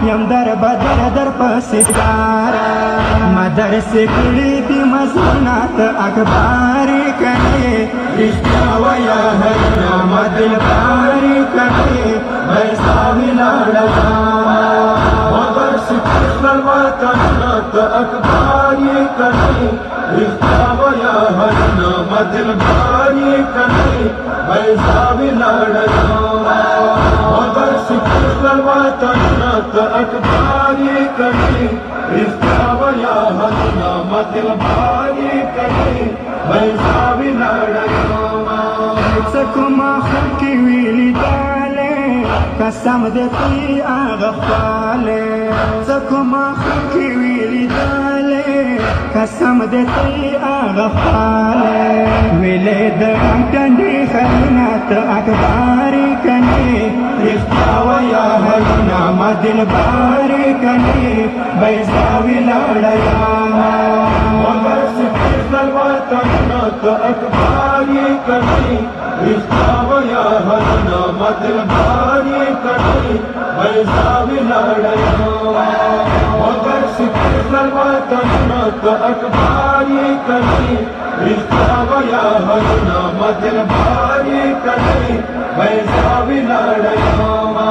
یم در بدر در پسیدارا مدر سکڑی دی مزونات اکباری کنی رشتیا ویا حینا مدل باری کنی بیساوی لالجاما مدر سکڑی خلواتنات اکباری کنی رشتیا ویا حینا مدل باری کنی بیساوی لالجاما مدر سکڑی خلواتنات اکباری کنی رشتیا ویا حینا مدل باری کنی بیساوی لالجاما سکما خلقی ویلی دالے قسم دیتی آغا خالے سکما خلقی ویلی دالے قسم دیتی آغا خالے ویلے درم کنی خلنات اکباری کنی رشتیا ویا حینا مدل باری کنی بیساوی لالجاما مگر سکر خلواتنات اکباری کنی رشتیا ویا حینا مدل باری کنی بیساوی لالجاما مگر سکر خلواتنات اکباری کنی رشتیا ویا حینا مدل باری کنی بیساوی لالجاما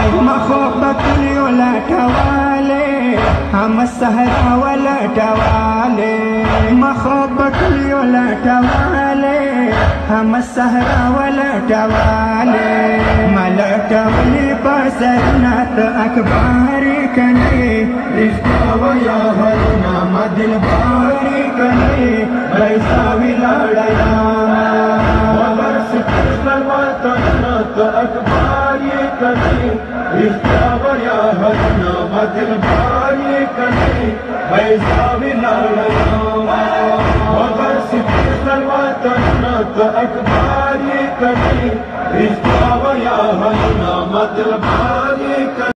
مخوبت لیولا ٹوالے ہم سہرا والا ٹوالے مخوبت لیولا ٹوالے ہم سہرا والا ٹوالے ملکہ ولی بسرنات اکباری کنی رشتیا ویا حینا مدل باری کنی بیساوی لالجاما مگر سکر خلواتنات اکباری کنی رشتیا ویا حینا مدل باری کنی بیساوی لالجاما مگر سکر خلواتنات اکباری کنی رشتیا ویا حینا مدل باری کنی